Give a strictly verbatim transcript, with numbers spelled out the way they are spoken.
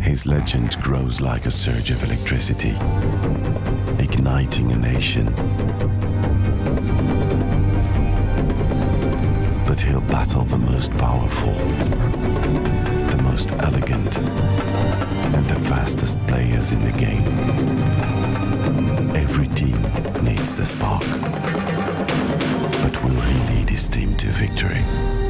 His legend grows like a surge of electricity, igniting a nation. But he'll battle the most powerful, the most elegant, and the fastest players in the game. Every team needs the spark. But will he lead his team to victory?